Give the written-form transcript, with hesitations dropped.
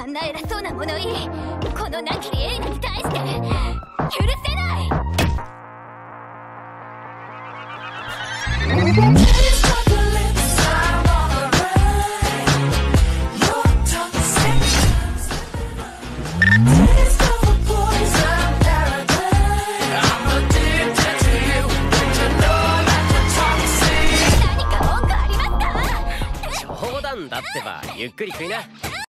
んな偉そうな物言い、このナキリエイナに対して許せない。 だってばゆっくり食いな。